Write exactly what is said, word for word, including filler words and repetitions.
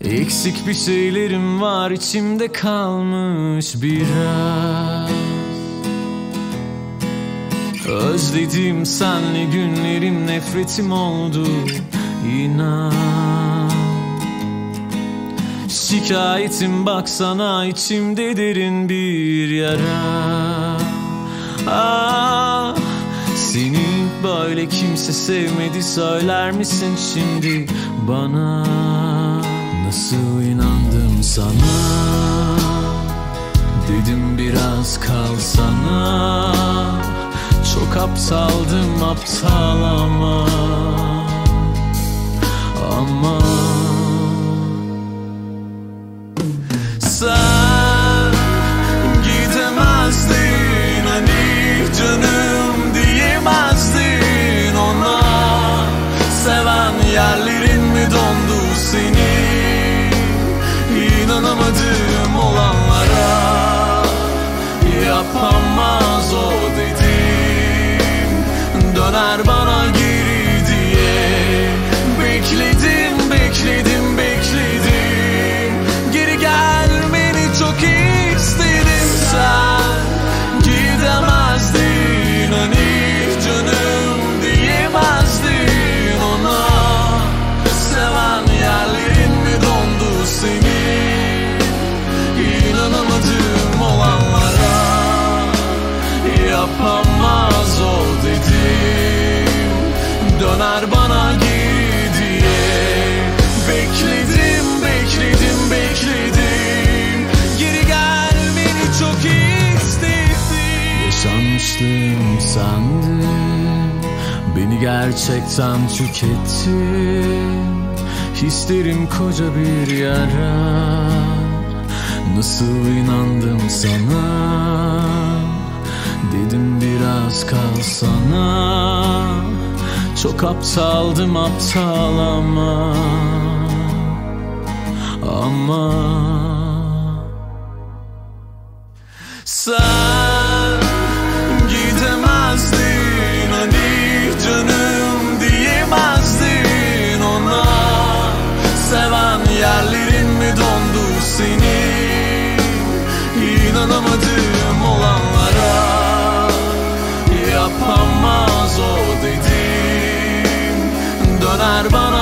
Eksik bir şeylerim var, içimde kalmış biraz. Özledim senle günlerim, nefretim oldu inan. Şikayetim baksana, içimde derin bir yara. Ah, seni böyle kimse sevmedi, söyler misin şimdi bana? Nasıl inandım sana, dedim biraz kalsana. Çok aptaldım, aptal ama Ama sen gidemezdin, hani canım diyemezdin ona. Seven yerlerin mi dondu seni? İnanamadım olanlara. Yapamaz o dedim, döner bana geri diye. Bekledim, bekledim, bekledim. Geri gelmeni çok istedim. Sen gidemezdin, hani canım diyemezdin ona. Seven yerlerin mi dondu seni? İnanamadım olanlara. Yapamaz o dedim, döner bana geri diye. Bekledim, bekledim, bekledim. Geri gelmeni çok istedim. Yaşanmışlığım sendin, beni gerçekten tükettin. Hislerim koca bir yara. Nasıl inandım sana, dedim biraz kalsana. Çok aptaldım, aptal ama Ama sen gidemezdin, hani canım diyemezdin ona. Seven yerlerin mi dondu seni? İnanamadım olanlara. Yapamaz o dedim, döner bana